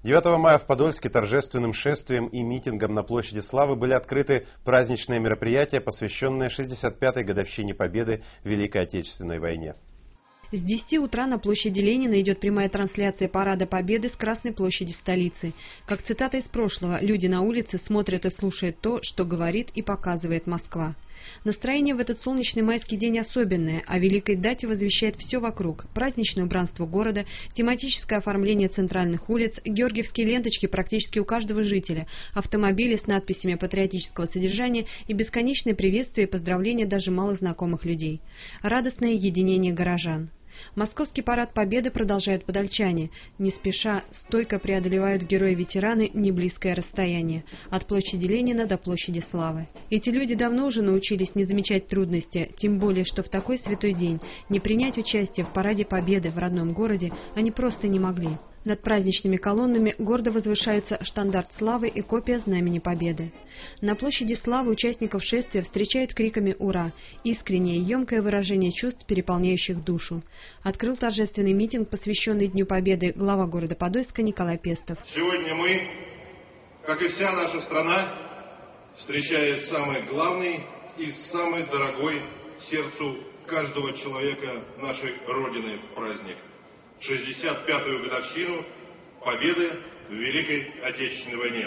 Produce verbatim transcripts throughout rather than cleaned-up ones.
девятого мая в Подольске торжественным шествием и митингом на площади Славы были открыты праздничные мероприятия, посвященные шестьдесят пятой годовщине Победы в Великой Отечественной войне. С десяти утра на площади Ленина идет прямая трансляция Парада Победы с Красной площади столицы. Как цитата из прошлого, люди на улице смотрят и слушают то, что говорит и показывает Москва. Настроение в этот солнечный майский день особенное, о великой дате возвещает все вокруг. Праздничное убранство города, тематическое оформление центральных улиц, георгиевские ленточки практически у каждого жителя, автомобили с надписями патриотического содержания и бесконечное приветствие и поздравления даже малознакомых людей. Радостное единение горожан. Московский парад Победы продолжают подольчане. Не спеша, стойко преодолевают герои-ветераны неблизкое расстояние. От площади Ленина до площади Славы. Эти люди давно уже научились не замечать трудности, тем более, что в такой святой день не принять участие в параде Победы в родном городе они просто не могли. Над праздничными колоннами гордо возвышаются штандарт славы и копия знамени Победы. На площади Славы участников шествия встречают криками «Ура!» искреннее и емкое выражение чувств, переполняющих душу. Открыл торжественный митинг, посвященный Дню Победы, глава города Подольска Николай Пестов. Сегодня мы, как и вся наша страна, встречает самый главный и самый дорогой сердцу каждого человека нашей Родины праздник. шестьдесят пятую годовщину Победы в Великой Отечественной войне.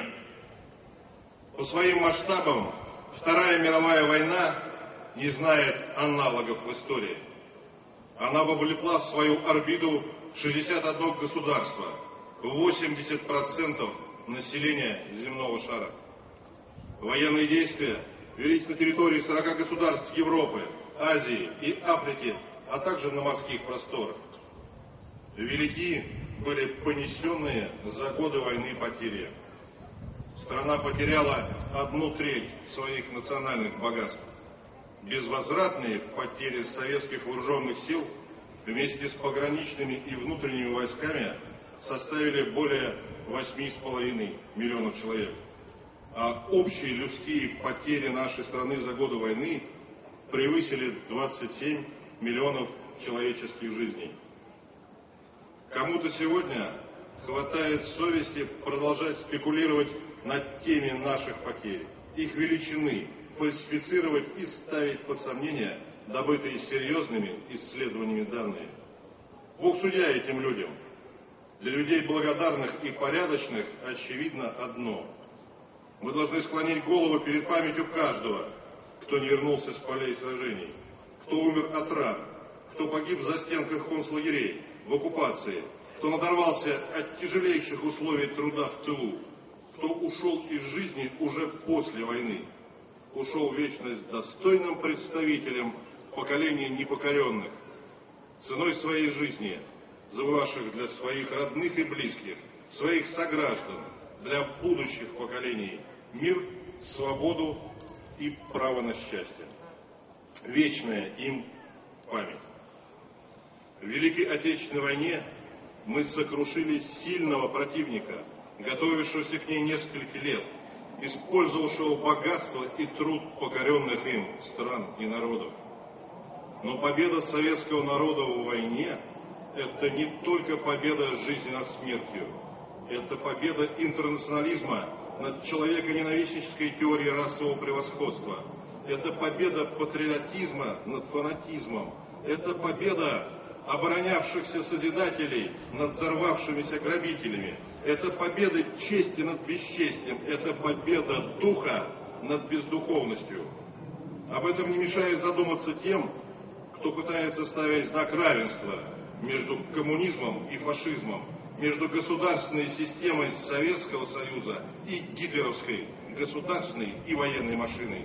По своим масштабам Вторая мировая война не знает аналогов в истории. Она вовлекла в свою орбиту шестьдесят одно государство, восемьдесят процентов населения земного шара. Военные действия велись на территории сорока государств Европы, Азии и Африки, а также на морских просторах. Велики были понесенные за годы войны потери. Страна потеряла одну треть своих национальных богатств. Безвозвратные потери советских вооруженных сил вместе с пограничными и внутренними войсками составили более восьми с половиной миллионов человек. А общие людские потери нашей страны за годы войны превысили двадцать семь миллионов человеческих жизней. Кому-то сегодня хватает совести продолжать спекулировать над теме наших потерь, их величины, фальсифицировать и ставить под сомнение добытые серьезными исследованиями данные. Бог судья этим людям. Для людей благодарных и порядочных очевидно одно. Мы должны склонить голову перед памятью каждого, кто не вернулся с полей сражений, кто умер от ран, кто погиб в застенках концлагерей, в оккупации, кто надорвался от тяжелейших условий труда в тылу, кто ушел из жизни уже после войны, ушел в вечность достойным представителем поколения непокоренных, ценой своей жизни, завоевавших для своих родных и близких, своих сограждан, для будущих поколений мир, свободу и право на счастье. Вечная им память. В Великой Отечественной войне мы сокрушили сильного противника, готовившегося к ней несколько лет, использовавшего богатство и труд покоренных им стран и народов. Но победа советского народа в войне – это не только победа жизни над смертью, это победа интернационализма над человеконенавистнической теорией расового превосходства, это победа патриотизма над фанатизмом, это победа оборонявшихся созидателей над взорвавшимися грабителями. Это победа чести над бесчестием, это победа духа над бездуховностью. Об этом не мешает задуматься тем, кто пытается ставить знак равенства между коммунизмом и фашизмом, между государственной системой Советского Союза и гитлеровской государственной и военной машиной.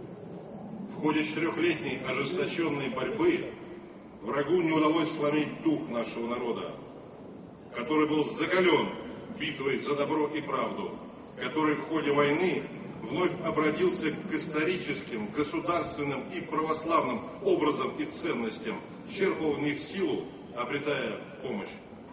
В ходе четырехлетней ожесточенной борьбы врагу не удалось сломить дух нашего народа, который был закален битвой за добро и правду, который в ходе войны вновь обратился к историческим, государственным и православным образам и ценностям, черпал в них силу, обретая помощь.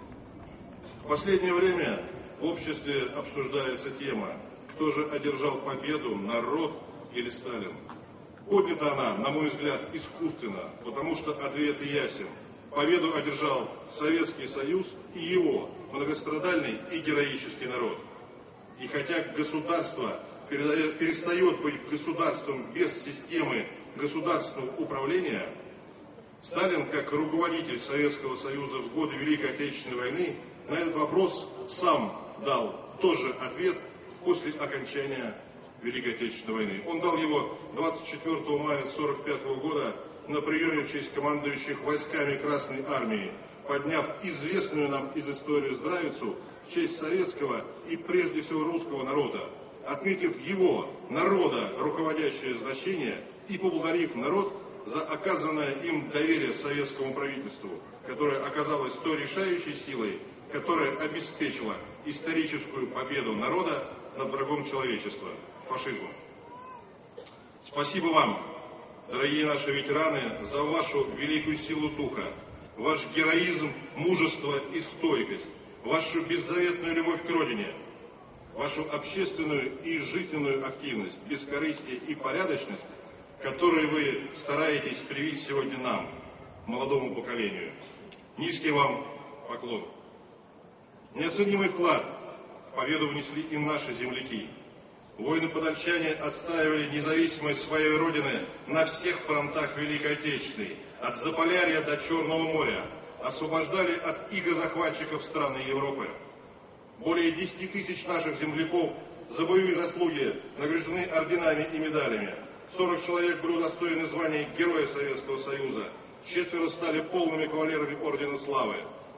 В последнее время в обществе обсуждается тема, кто же одержал победу, народ или Сталин. Поднята она, на мой взгляд, искусственно, потому что ответ ясен. победу одержал Советский Союз и его многострадальный и героический народ. И хотя государство перестает быть государством без системы государственного управления, Сталин, как руководитель Советского Союза в годы Великой Отечественной войны, на этот вопрос сам дал тоже ответ после окончания Великой Отечественной войны. Он дал его двадцать четвёртого мая тысяча девятьсот сорок пятого года на приеме в честь командующих войсками Красной Армии, подняв известную нам из истории здравицу в честь советского и прежде всего русского народа, отметив его, народа, руководящее значение и поблагодарив народ за оказанное им доверие советскому правительству, которое оказалось той решающей силой, которая обеспечила историческую победу народа над врагом человечества – фашизмом. Спасибо вам, дорогие наши ветераны, за вашу великую силу духа, ваш героизм, мужество и стойкость, вашу беззаветную любовь к Родине, вашу общественную и жизненную активность, бескорыстие и порядочность, которые вы стараетесь привить сегодня нам, молодому поколению. Низкий вам поклон. Неоценимый вклад в победу внесли и наши земляки. Воины-подольчане отстаивали независимость своей Родины на всех фронтах Великой Отечественной, от Заполярья до Черного моря, освобождали от иго-захватчиков страны Европы. Более десяти тысяч наших земляков за боевые заслуги награждены орденами и медалями. сорок человек были удостоены звания Героя Советского Союза, четверо стали полными кавалерами Ордена Славы.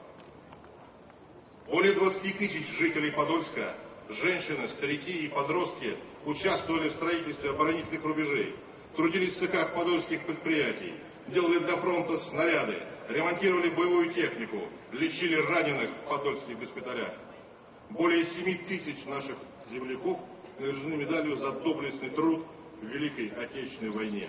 Более двадцати тысяч жителей Подольска, женщины, старики и подростки участвовали в строительстве оборонительных рубежей, трудились в цехах подольских предприятий, делали для фронта снаряды, ремонтировали боевую технику, лечили раненых в подольских госпиталях. Более семи тысяч наших земляков награждены медалью за доблестный труд в Великой Отечественной войне.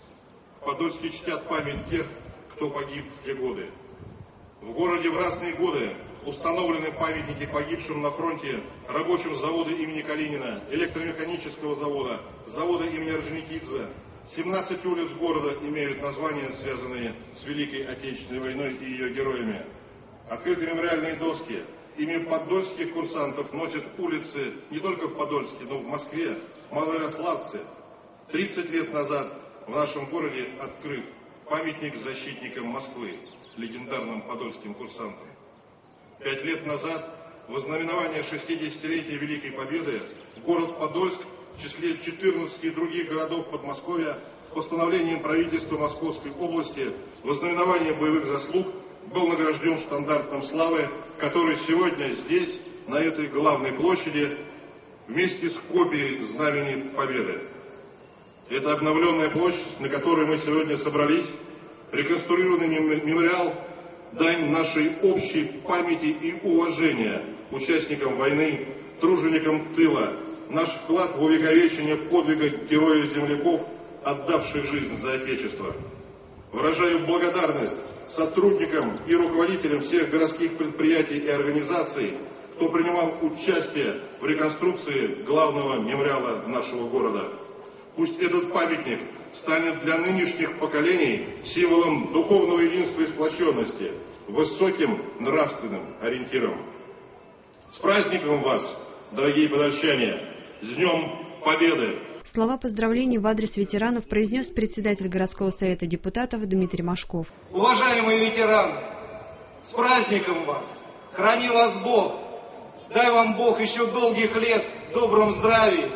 В Подольске чтят память тех, кто погиб в те годы. В городе в разные годы установлены памятники погибшим на фронте рабочим завода имени Калинина, электромеханического завода, завода имени Орджоникидзе. семнадцать улиц города имеют названия, связанные с Великой Отечественной войной и ее героями. Открыты мемориальные доски. Имя подольских курсантов носят улицы не только в Подольске, но и в Москве, Малоярославце. тридцать лет назад в нашем городе открыт памятник защитникам Москвы, легендарным подольским курсантам. Пять лет назад, в ознаменование шестидесятилетия Великой Победы, город Подольск в числе четырнадцати других городов Подмосковья постановлением правительства Московской области в ознаменование боевых заслуг был награжден штандартом славы, который сегодня здесь, на этой главной площади, вместе с копией Знамени Победы. Это обновленная площадь, на которой мы сегодня собрались, реконструированный мемориал, дань нашей общей памяти и уважения участникам войны, труженикам тыла, наш вклад в увековечение подвига героев-земляков, отдавших жизнь за Отечество. Выражаю благодарность сотрудникам и руководителям всех городских предприятий и организаций, кто принимал участие в реконструкции главного мемориала нашего города. Пусть этот памятник станет для нынешних поколений символом духовного единства и сплоченности, высоким нравственным ориентиром. С праздником вас, дорогие подольчане! С Днем Победы! Слова поздравлений в адрес ветеранов произнес председатель городского совета депутатов Дмитрий Машков. Уважаемые ветераны, с праздником вас! Храни вас Бог! Дай вам Бог еще долгих лет в добром здравии,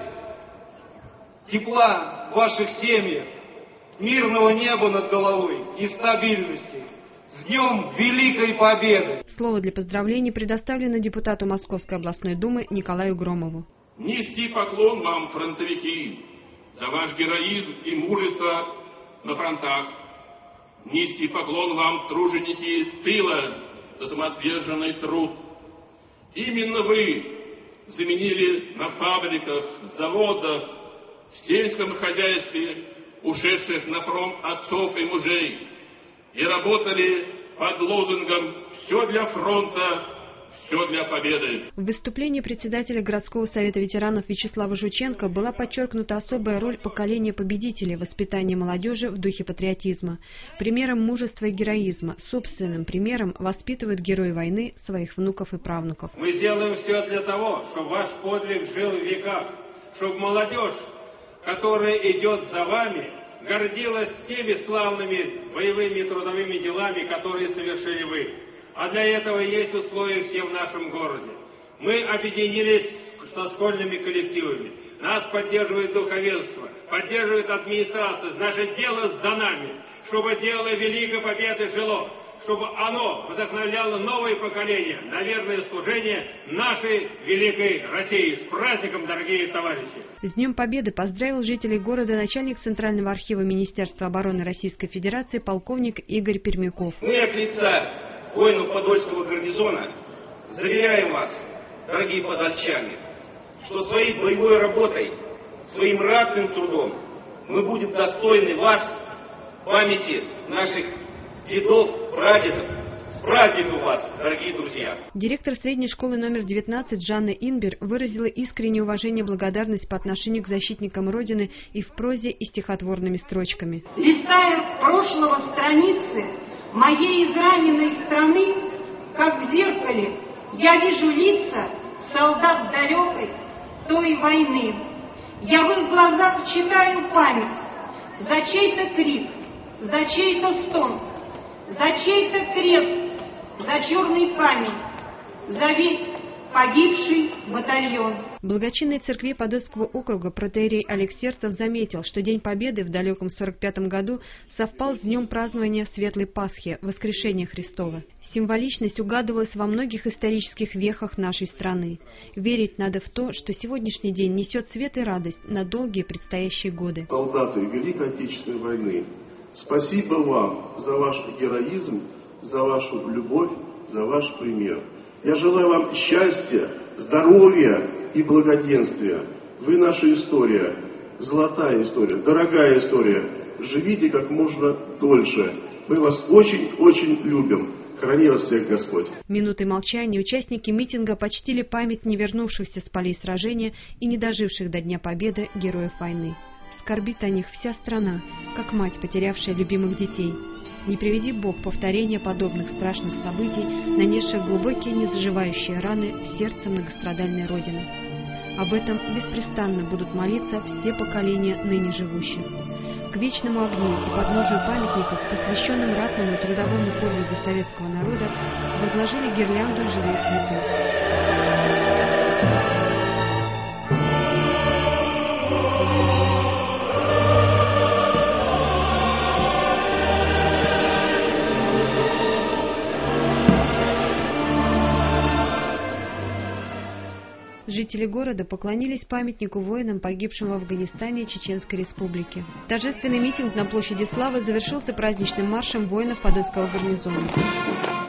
тепла в ваших семьях, мирного неба над головой и стабильности. С Днем Великой Победы! Слово для поздравлений предоставлено депутату Московской областной думы Николаю Громову. Низкий поклон вам, фронтовики, за ваш героизм и мужество на фронтах. Низкий поклон вам, труженики тыла, за самоотверженный труд. Именно вы заменили на фабриках, заводах, в сельском хозяйстве ушедших на фронт отцов и мужей и работали под лозунгом «Все для фронта, Все для победы. В выступлении председателя городского совета ветеранов Вячеслава Жученко была подчеркнута особая роль поколения победителей в воспитании молодежи в духе патриотизма. Примером мужества и героизма, собственным примером воспитывают герои войны своих внуков и правнуков. Мы сделаем все для того, чтобы ваш подвиг жил в веках, чтобы молодежь, которая идет за вами, гордилась теми славными боевыми трудовыми делами, которые совершили вы. А для этого есть условия все в нашем городе. Мы объединились со школьными коллективами. Нас поддерживает духовенство, поддерживает администрация. Наше дело за нами, чтобы дело Великой Победы жило, чтобы оно вдохновляло новое поколение на верное служение нашей великой России. С праздником, дорогие товарищи! С Днем Победы поздравил жителей города начальник Центрального архива Министерства обороны Российской Федерации полковник Игорь Пермяков. Мы от лица воинов Подольского гарнизона заверяем вас, дорогие подольчане, что своей боевой работой, своим ратным трудом мы будем достойны вас, памяти наших дедов, прадедов. С праздником вас, дорогие друзья! Директор средней школы номер девятнадцать Жанна Инбер выразила искреннее уважение и благодарность по отношению к защитникам Родины и в прозе, и стихотворными строчками. Листая прошлого страницы моей израненной страны, как в зеркале, я вижу лица солдат далекой той войны. Я в их глазах читаю память за чей-то крик, за чей-то стон, за чей-то крест, за черный камень, за весь погибший батальон. В благочинной церкви Подольского округа протоиерей Олег Сердцев заметил, что День Победы в далеком сорок пятом году совпал с днем празднования Светлой Пасхи, Воскрешения Христова. Символичность угадывалась во многих исторических вехах нашей страны. Верить надо в то, что сегодняшний день несет свет и радость на долгие предстоящие годы. Солдаты Великой Отечественной войны, спасибо вам за ваш героизм, за вашу любовь, за ваш пример. Я желаю вам счастья, здоровья и благоденствия. Вы наша история, золотая история, дорогая история. Живите как можно дольше. Мы вас очень-очень любим. Храни вас всех Господь. Минутой молчания участники митинга почтили память не вернувшихся с полей сражения и не доживших до Дня Победы героев войны. Скорбит о них вся страна, как мать, потерявшая любимых детей. Не приведи Бог повторения подобных страшных событий, нанесших глубокие незаживающие раны в сердце многострадальной Родины. Об этом беспрестанно будут молиться все поколения ныне живущих. К вечному огню и подножию памятников, посвященным ратному и трудовому подвигу советского народа, возложили гирлянду живых цветов. Жители города поклонились памятнику воинам, погибшим в Афганистане и Чеченской Республике. Торжественный митинг на площади Славы завершился праздничным маршем воинов Подольского гарнизона.